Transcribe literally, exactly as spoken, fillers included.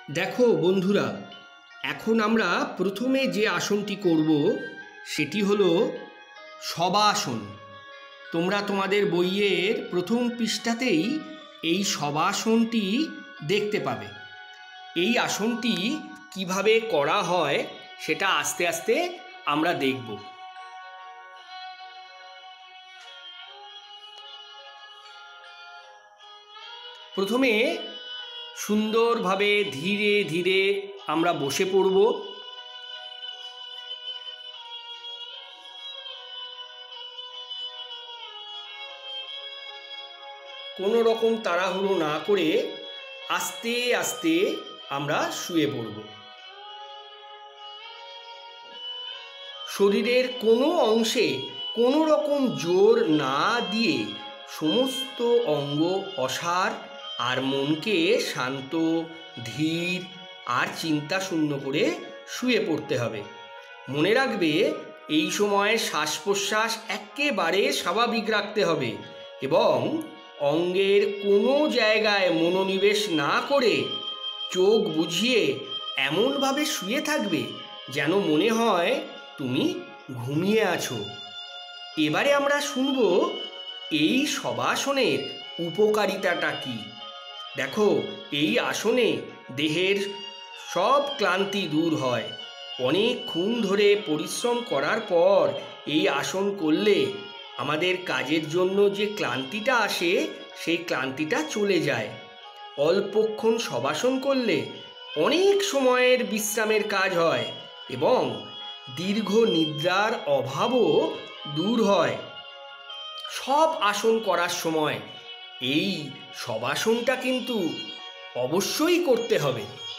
দেখো বন্ধুরা, এখন আমরা প্রথমে যে আসনটি করব সেটি হলো শবাসন। তোমরা তোমাদের বইয়ের প্রথম পৃষ্ঠাতেই এই শবাসনটি দেখতে পাবে। এই আসনটি কিভাবে করা হয় সেটা আস্তে আস্তে আমরা দেখব। প্রথমে সুন্দরভাবে ধীরে ধীরে আমরা বসে পড়ব। কোনো রকম তাড়াহুড়ো না করে আস্তে আস্তে আমরা শুয়ে পড়ব। শরীরের কোনো অংশে কোনো রকম জোর না দিয়ে সমস্ত অঙ্গ অসার আর মনকে শান্ত, ধীর আর চিন্তা শূন্য করে শুয়ে পড়তে হবে। মনে রাখবে, এই সময় শ্বাস প্রশ্বাস একেবারে স্বাভাবিক রাখতে হবে এবং অঙ্গের কোনো জায়গায় মনোনিবেশ না করে চোখ বুজিয়ে এমনভাবে শুয়ে থাকবে যেন মনে হয় তুমি ঘুমিয়ে আছো। এবারে আমরা শুনব এই শবাসনের উপকারিতাটা কি। দেখো, এই আসনে দেহের সব ক্লান্তি দূর হয়। অনেকক্ষণ ধরে পরিশ্রম করার পর এই আসন করলে আমাদের কাজের জন্য যে ক্লান্তিটা আসে সেই ক্লান্তিটা চলে যায়। অল্পক্ষণ শবাসন করলে অনেক সময়ের বিশ্রামের কাজ হয় এবং দীর্ঘ নিদ্রার অভাবও দূর হয়। সব আসন করার সময় এই শবাসনটা কিন্তু অবশ্যই করতে হবে।